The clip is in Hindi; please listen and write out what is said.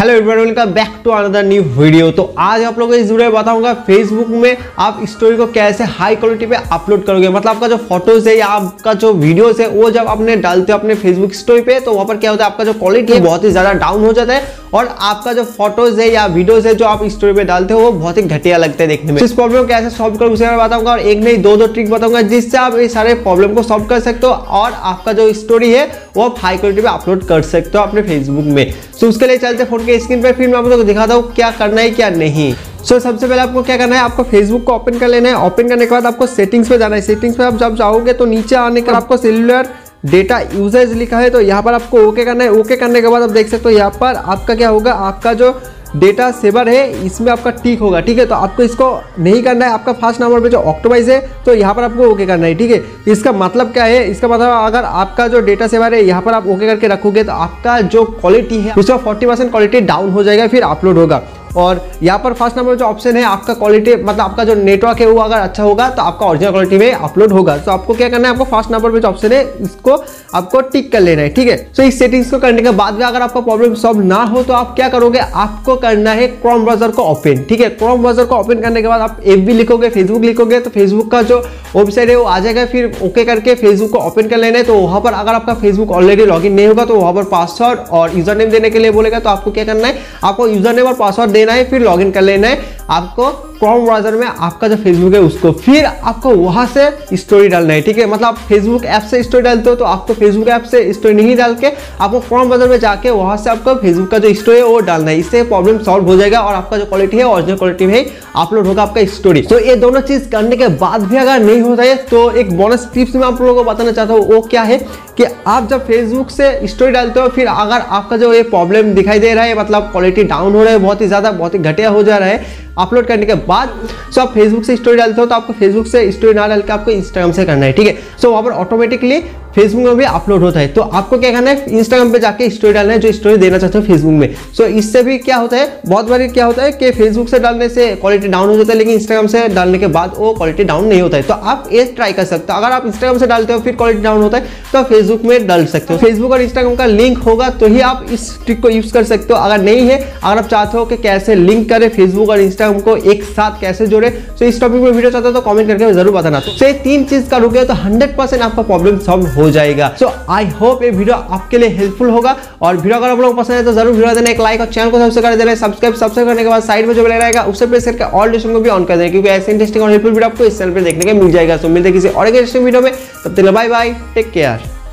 Hello everyone, welcome back to another new video. तो आज आप लोगों को इस वीडियो में बताऊंगा फेसबुक में आप स्टोरी को कैसे हाई क्वालिटी पे अपलोड करोगे। मतलब आपका जो फोटोज है या आपका जो वीडियोस है वो जब आपने डालते हो अपने फेसबुक स्टोरी पे, तो वहां पर क्या होता है, आपका जो क्वालिटी है बहुत ही ज्यादा डाउन हो जाता है और आपका जो फोटोज है या वीडियोज है जो आप स्टोरी पे डालते हो वो बहुत ही घटिया लगते हैं देखने में। इस प्रॉब्लम को कैसे सॉल्व करोगे उसे मैं बताऊंगा, और एक नहीं दो ट्रिक बताऊंगा जिससे आप ये सारे प्रॉब्लम को सॉल्व कर सकते हो और आपका जो स्टोरी है वो आप हाई क्वालिटी पे अपलोड कर सकते हो अपने फेसबुक में। तो उसके लिए चलते फोन के स्क्रीन पे, फिर मैं आप लोगों को दिखाता हूँ क्या करना है क्या नहीं। सबसे पहले आपको क्या करना है, आपको फेसबुक को ओपन कर लेना है। ओपन करने के बाद आपको सेटिंग्स पे जाना है। सेटिंग्स पे आप जब जाओगे तो नीचे आने के बाद आपको सेलुलर डेटा यूजेज लिखा है, तो यहाँ पर आपको ओके करना है। ओके करने के बाद आप देख सकते हो यहाँ पर आपका क्या होगा, आपका जो डेटा सेवर है इसमें आपका टिक होगा, ठीक है। तो आपको इसको नहीं करना है। आपका फर्स्ट नंबर पे जो ऑक्टोबाइज है तो यहाँ पर आपको ओके करना है, ठीक है। इसका मतलब क्या है, इसका मतलब अगर आपका जो डेटा सेवर है यहाँ पर आप ओके करके रखोगे तो आपका जो क्वालिटी है उसका 40% क्वालिटी डाउन हो जाएगा, फिर अपलोड होगा। और यहाँ पर फर्स्ट नंबर जो ऑप्शन है आपका क्वालिटी, मतलब आपका जो नेटवर्क है वो अगर अच्छा होगा तो आपका ओरिजिनल क्वालिटी में अपलोड होगा। तो आपको क्या करना है, आपको फर्स्ट नंबर पे जो ऑप्शन है इसको आपको टिक कर लेना है, ठीक है। तो इस सेटिंग्स को करने के बाद में अगर आपका प्रॉब्लम सॉल्व ना हो तो आप क्या करोगे, आपको करना है क्रोम ब्राउजर को ओपन, ठीक है। क्रोम ब्राउजर को ओपन करने के बाद आप एफबी लिखोगे, फेसबुक लिखोगे तो फेसबुक का जो वेबसाइट है वो आ जाएगा। फिर ओके करके फेसबुक को ओपन कर लेना है। तो वहां पर अगर आपका फेसबुक ऑलरेडी लॉगिन नहीं होगा तो वहां पर पासवर्ड और यूजर नेम देने के लिए बोलेगा। तो आपको क्या करना है, आपको यूजर नेम और पासवर्ड देना है, फिर लॉगिन कर लेना है आपको क्रोम ब्राउजर में आपका जो फेसबुक है उसको। फिर आपको वहां से स्टोरी डालना है, ठीक है। मतलब आप फेसबुक ऐप से स्टोरी डालते हो तो आपको फेसबुक ऐप से स्टोरी नहीं डाल के आपको क्रोम ब्राउजर में जाके वहां से आपको फेसबुक का जो स्टोरी है वो डालना है। इससे प्रॉब्लम सॉल्व हो जाएगा और आपका जो क्वालिटी है ओरिजिनल क्वालिटी में अपलोड होगा आपका स्टोरी। तो ये दोनों चीज करने के बाद भी अगर नहीं होता है तो एक बोनस टिप्स मैं आप लोगों को बताना चाहता हूँ। वो क्या है कि आप जब फेसबुक से स्टोरी डालते हो, फिर अगर आपका जो ये प्रॉब्लम दिखाई दे रहा है, मतलब क्वालिटी डाउन हो रहा है, बहुत ही ज्यादा बहुत ही घटिया हो जा रहा है अपलोड करने के बाद, सो आप फेसबुक से स्टोरी डालते हो तो आपको फेसबुक से स्टोरी ना डाल के आपको इंस्टाग्राम से करना है, ठीक है। सो वहां पर ऑटोमेटिकली फेसबुक में भी अपलोड होता है। तो आपको क्या करना है, इंस्टाग्राम पे जाके स्टोरी डालना है जो स्टोरी देना चाहते हो फेसबुक में। सो इससे भी क्या होता है, बहुत बार क्या होता है कि फेसबुक से डालने से क्वालिटी डाउन हो जाता है, लेकिन इंस्टाग्राम से डालने के बाद वो क्वालिटी डाउन नहीं होता है। तो आप ये ट्राई कर सकते हो। अगर आप इंस्टाग्राम से डालते हो फिर क्वालिटी डाउन होता है तो आप फेसबुक में डाल सकते हो। फेसबुक और इंस्टाग्राम का लिंक होगा तो ही आप इस ट्रिक को यूज कर सकते हो। अगर नहीं है, अगर आप चाहते हो कि कैसे लिंक करें फेसबुक और इंस्टाग्राम को एक साथ कैसे जोड़े, तो इस टॉपिक में वीडियो चाहते हो तो कमेंट करके जरूर बताना। तो ये 3 चीज करोगे तो 100% आपका प्रॉब्लम सॉल्व हो जाएगा। सो आई होप ये वीडियो आपके लिए हेल्पफुल होगा। और वीडियो अगर आप लोगों को पसंद है तो जरूर वीडियो देना एक लाइक और चैनल को सब्सक्राइब कर देना। सब्सक्राइब करने के बाद साइड में जो बेल रहेगा उससे प्रेस करके ऑल नोटिफिकेशन को भी ऑन कर देना, क्योंकि ऐसे इंटरेस्टिंग और हेल्पफुल वीडियो आपको इस चैनल पे देखने को मिल जाएगा। सो मिलते हैं किसी और इंटरेस्टिंग वीडियो में, तब तक बाय बाय, टेक केयर।